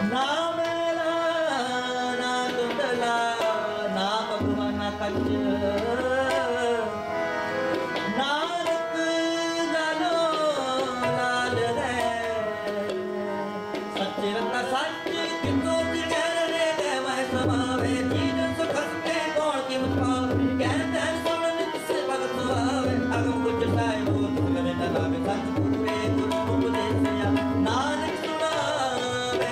ना मेला ना धुंधला ना भगवान कच नानक लालो लाल है सच्चे रत्ना सच कितो जिगर रे गए मैं समावे चीज सुखस के कौन की मुझपावे कहते सुन नित से भगत सुहावे अगम कुछ साए हो तुमने नलावे सच पूरे गुरु उपदेश या नानक सुनावे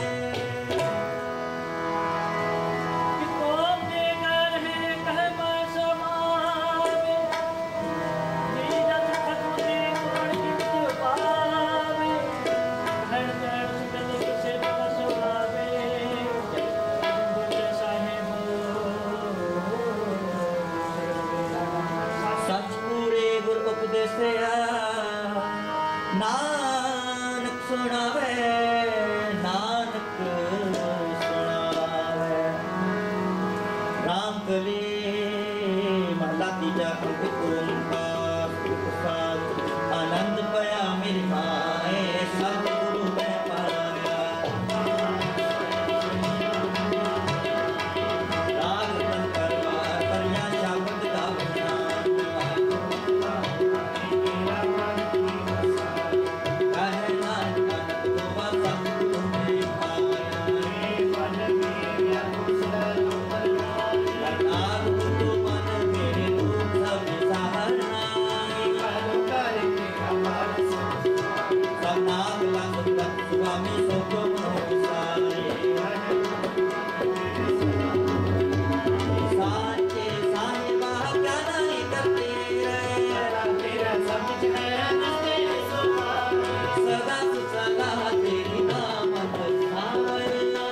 कितो जिगर है कह मैं समावे चीज सुखस के कौन की मुझपावे कहते सुन नित से भगत सुहावे सच पूरे गुर उपदेसिया नानक सुनावे नानक सुनावे राम कली महला तीजा अंकित ओंकार प्रसाद आनंद पया मेरी माए सतगुरु मैं पाया राग तन करवार करिया शब्द का स्वामी सबको साचे साहिबा क्या नहीं करते तेरा समझ है सदा सदा तेरी नाम कहना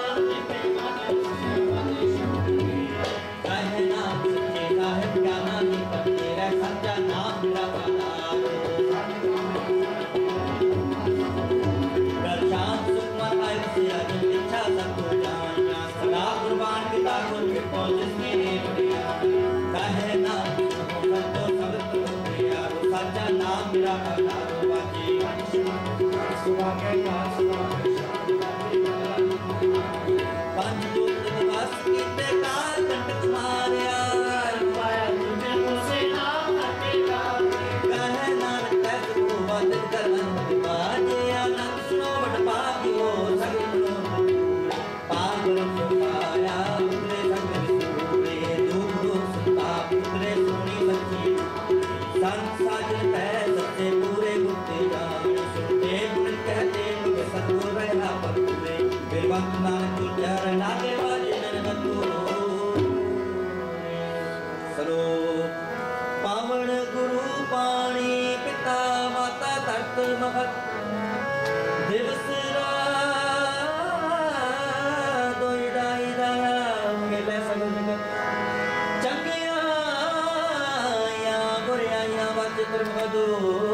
सच्चे साहिब क्या नहीं करते रे सच्चा नाम मेरा बता शाम सुखमन आयुष्य अजन इच्छा सबको जानिया सदा कुर्बान पिता कुल के पहुंच मेरे बढ़िया कहे ना संतो सबत प्रिया सच्चा नाम मेरा पधारो बाजी सुबह के पास पंचभूत निवास कीते काल कंटक मारिया पाया तुझे मुझसे नाम हटेगा कहे नानक तैस को बदल कर मन बाजे आनंद सुनो बड़ पापी हो सगुनो पागल सुखाया उतरे संग सूरे दूर संताप उतरे सोनी सच्ची संत साजन तै सच्चे पूरे गुप्ते जान सुनते गुण कहते मुझे सतगुर रहना पगुरे बिरवंत नानक तुझर नागे वाजे नन बंधु सरो पावन गुरु पाणी पिता माता तट महत दिवस दोई दाई दाया मिले सगुन चंगिया या बुरिया वच धर्म दो